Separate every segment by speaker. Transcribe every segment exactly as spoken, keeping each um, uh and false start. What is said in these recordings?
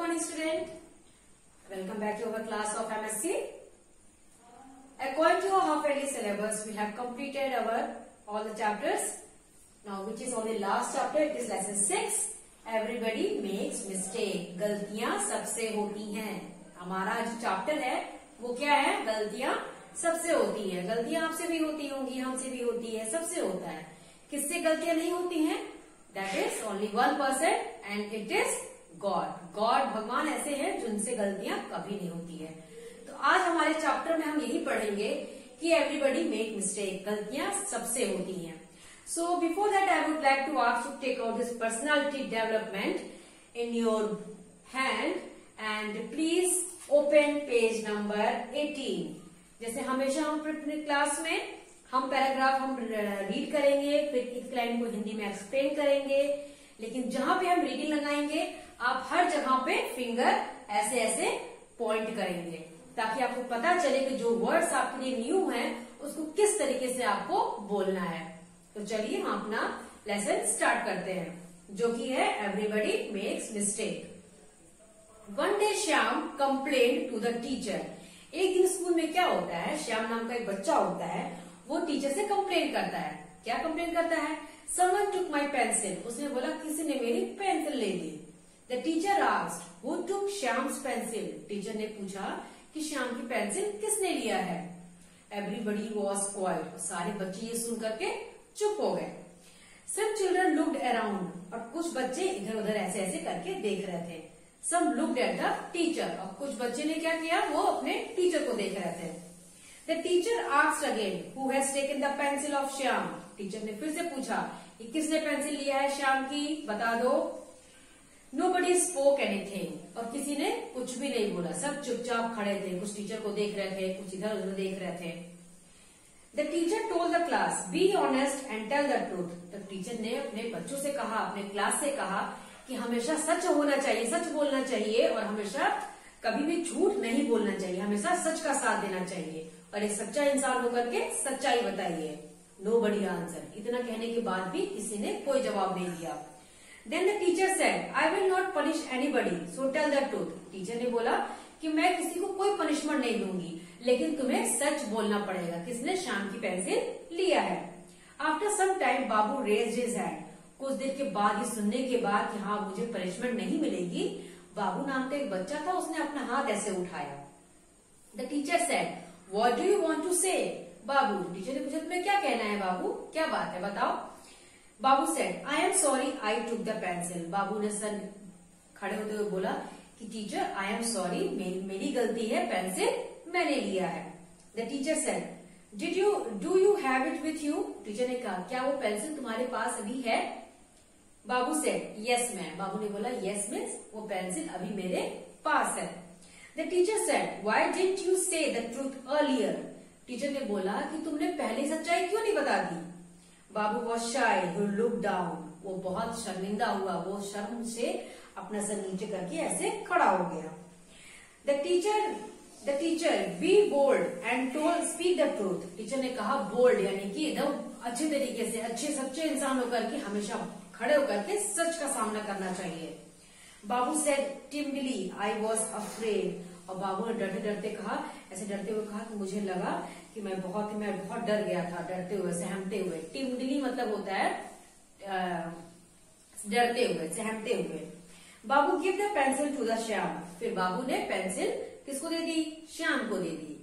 Speaker 1: morning student. Welcome back to our class of M S C. According to our half yearly syllabus, we have completed our all the chapters. Now which is on the last chapter, it is lesson six. Everybody makes mistake. गलतियां सबसे होती हैं. हमारा जो chapter है वो क्या है? गलतियां सबसे होती है. गलतियां आपसे भी होती होंगी, हमसे भी होती है, सबसे होता है. किससे गलतियां नहीं होती हैं? That is only one person and it is God. God भगवान ऐसे हैं जिनसे गलतियां कभी नहीं होती है. तो आज हमारे चैप्टर में हम यही पढ़ेंगे कि एवरीबडी मेक मिस्टेक. गलतियां सबसे होती हैं. So before that I would like to ask you to take out this personality development in your hand and please open page number eighteen. जैसे हमेशा हम अपने क्लास में हम पैराग्राफ हम रीड करेंगे, फिर एक लाइन को हिंदी में एक्सप्लेन करेंगे, लेकिन जहां पे हम रीडिंग लगाएंगे आप हर जगह पे फिंगर ऐसे ऐसे पॉइंट करेंगे ताकि आपको पता चले कि जो वर्ड्स आपके लिए न्यू हैं उसको किस तरीके से आपको बोलना है. तो चलिए हम अपना लेसन स्टार्ट करते हैं जो कि है everybody makes mistake. One day Shyam complain to the teacher. एक दिन स्कूल में क्या होता है, श्याम नाम का एक बच्चा होता है, वो टीचर से कंप्लेन करता है. क्या कंप्लेन करता है? Someone took my pencil. उसने बोला किसी ने मेरी पेंसिल ले ली. The teacher asked, who took Shyam's pencil? Teacher ने पूछा कि श्याम की पेंसिल किसने लिया है. Everybody was quiet. सारे बच्चे ये सुन करके चुप हो गए. Some children looked around. और कुछ बच्चे इधर उधर ऐसे ऐसे करके देख रहे थे. Some looked at the teacher. और कुछ बच्चे ने क्या किया, वो अपने टीचर को देख रहे थे. The teacher asked again, who has taken the pencil of Shyam? Teacher ने फिर से पूछा कि किसने पेंसिल लिया है श्याम की, बता दो. Nobody spoke anything. और किसी ने कुछ भी नहीं बोला. सब चुपचाप खड़े थे. कुछ टीचर को देख रहे थे, कुछ इधर उधर देख रहे थे. The teacher told the class, be honest and tell the truth. तो टीचर ने अपने बच्चों से कहा, अपने क्लास से कहा कि हमेशा सच होना चाहिए, सच बोलना चाहिए और हमेशा कभी भी झूठ नहीं बोलना चाहिए. हमेशा सच का साथ देना चाहिए और एक सच्चा इंसान होकर के सच्चाई बताइए. Nobody answered. इतना कहने के बाद भी किसी ने कोई जवाब नहीं दिया. Then the teacher said, I will not punish anybody, so tell the truth. Teacher ने बोला कि मैं किसी को कोई पनिशमेंट नहीं दूंगी, लेकिन तुम्हें सच बोलना पड़ेगा. किसने श्याम की पेंसिल लिया है? After some time, बाबू raised his hand. कुछ देर के बाद ये सुनने के बाद कि हाँ मुझे पनिशमेंट नहीं मिलेगी, बाबू नाम का एक बच्चा था, उसने अपना हाथ ऐसे उठाया. The teacher said, What do you want to say? Babu, teacher ने पूछा तुम्हें क्या कहना है बाबू, क्या बात है बताओ. बाबू said, I am sorry I took the pencil. बाबू ने सर खड़े होते हुए बोला कि टीचर I am sorry, मेरी, मेरी गलती है, पेंसिल मैंने लिया है. The teacher said, Did you do you have it with you? Teacher ने कहा क्या वो पेंसिल तुम्हारे पास अभी है? बाबू said, Yes ma'am. बाबू ने बोला yes miss, वो पेंसिल अभी मेरे पास है. The teacher said, Why didn't you say the truth earlier? Teacher ने बोला कि तुमने पहले सच्चाई क्यों नहीं बता दी. बाबू was shy, he looked down. वो बहुत शर्मिंदा हुआ, वो शर्म से अपना सर नीचे करके ऐसे खड़ा हो गया. The teacher, the teacher, be bold and told, speak the truth. Teacher ने कहा bold यानी कि एकदम अच्छे तरीके से, अच्छे सच्चे इंसान होकर के हमेशा खड़े होकर के सच का सामना करना चाहिए. बाबू said timidly, I was afraid. और बाबू ने डरते डरते कहा, ऐसे डरते हुए कहा कि मुझे लगा कि मैं बहुत मैं बहुत डर गया था, डरते हुए, सहमते हुए. टिमडली मतलब होता है आ, डरते हुए, सहमते हुए. Babu give the pencil to the Shyam. फिर बाबू ने पेंसिल किसको दे दी? श्याम को दे दी.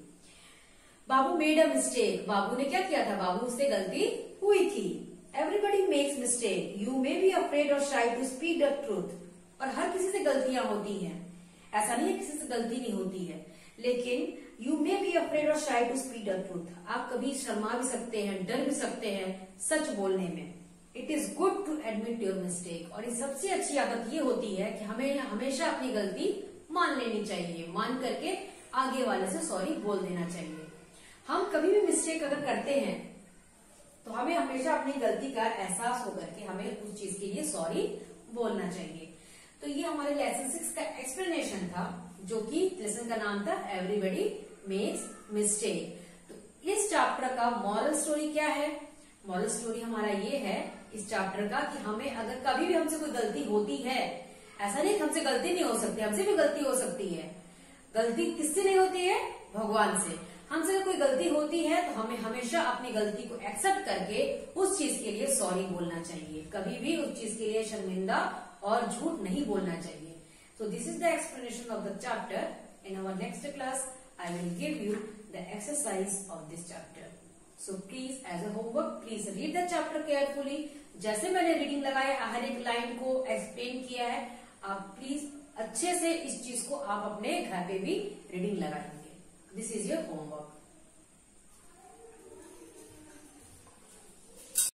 Speaker 1: बाबू मेड अ मिस्टेक. बाबू ने क्या किया था? बाबू से गलती हुई थी. Everybody makes mistake. You may be afraid और shy to speak the truth. और हर किसी से गलतियां होती हैं. ऐसा नहीं है किसी से गलती नहीं होती है, लेकिन यू मे बी अफ्रेड और shy to speak the truth. आप कभी शर्मा भी सकते हैं, डर भी सकते हैं सच बोलने में. It is good to admit your mistake. और ये सबसे अच्छी आदत ये होती है कि हमें हमेशा अपनी गलती मान लेनी चाहिए, मान करके आगे वाले से सॉरी बोल देना चाहिए. हम कभी भी मिस्टेक अगर करते हैं तो हमें हमेशा अपनी गलती का एहसास होकर के हमें उस चीज के लिए सॉरी बोलना चाहिए. तो ये हमारे लेसन सिक्स का एक्सप्लेनेशन था जो कि लेसन का नाम था एवरीबडी मेक्स मिस्टेक. तो इस चैप्टर का मॉरल स्टोरी क्या है? मॉरल स्टोरी हमारा ये है इस चैप्टर का कि हमें अगर कभी भी हमसे कोई गलती होती है ऐसा नहीं हमसे गलती नहीं हो सकती, हमसे भी गलती हो सकती है। गलती किससे नहीं होती है? भगवान से। हमसे कोई गलती होती है तो हमें हमेशा अपनी गलती को एक्सेप्ट करके उस चीज के लिए सॉरी बोलना चाहिए। कभी भी उस चीज के लिए शर्मिंदा और झूठ नहीं बोलना चाहिए। So this is the explanation of the chapter. In our next class I will give you the exercise of this chapter. So please as a homework please read the chapter carefully. जैसे मैंने reading लगाया, हर एक line को explain किया है, आप please अच्छे से इस चीज को आप अपने घर पे भी रीडिंग लगाएंगे। This is your homework.